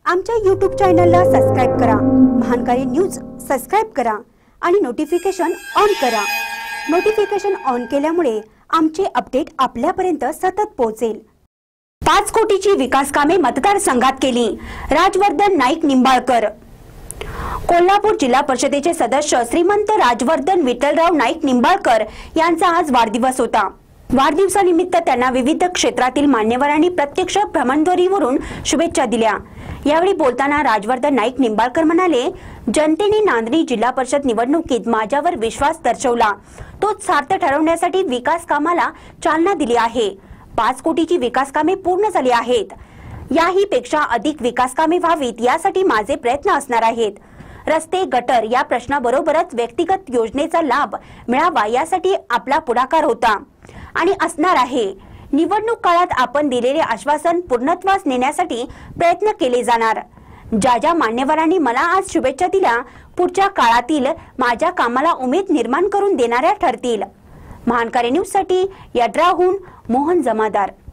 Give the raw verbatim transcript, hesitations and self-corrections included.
आमच्या यूट्यूब चॅनलला सबस्क्राइब करा, महानकारी न्यूज सबस्क्राइब करा आणि नोटिफिकेशन ऑन करा। नोटिफिकेशन ऑन केल्यामुळे आमचे अपडेट आपल्यापर्यंत सतत पोहोचेल। पाच कोटीची विकास कामे मतदारसंघात केली, राजवर्धन नाईक निंबाळकर। कोल्हापूर जिल्हा परिषदेचे सदस्य श्रीमंत राजवर्धन विठ्ठलराव नाईक निंबाळकर यांचा आज वाढदिवस होता। वाढदिवसानिमित्त त्यांना विविध क्षेत्रातील मान्यवरांनी प्रत्यक्ष भ्रमणध्वनीवरून शुभेच्छा दिल्या। यावेळी बोलताना राजवर्धन नाईक निंबाळकर म्हणाले, जनतेने नांदणी जिल्हा परिषद निवडणुकीत माझ्यावर विश्वास दर्शवला, तोच सार्थ ठरवण्यासाठी विकास कामाला चालना दिली आहे। पाच कोटीची विकास कामे पूर्ण झाली आहेत। याही पेक्षा अधिक विकास कामे व्हावीत यासाठी माझे प्रयत्न असणार आहेत। रस्ते गटर या प्रश्नाबरोबरच व्यक्तिगत योजनेचा लाभ मिळावा यासाठी आपला पुढाकार होता आणि असणार आहे। निवडणूक काळात आपण दिलेले आश्वासन पूर्णत्वास नेण्यासाठी प्रयत्न केले जाणार। ज्या ज्या मान्यवरांनी मला आज शुभेच्छा दिल्या, पुढच्या काळातील माझ्या कामाला उमेद निर्माण करून देणाऱ्या ठरतील। महानकारी न्यूज साठी यड्राहून मोहन जमादार।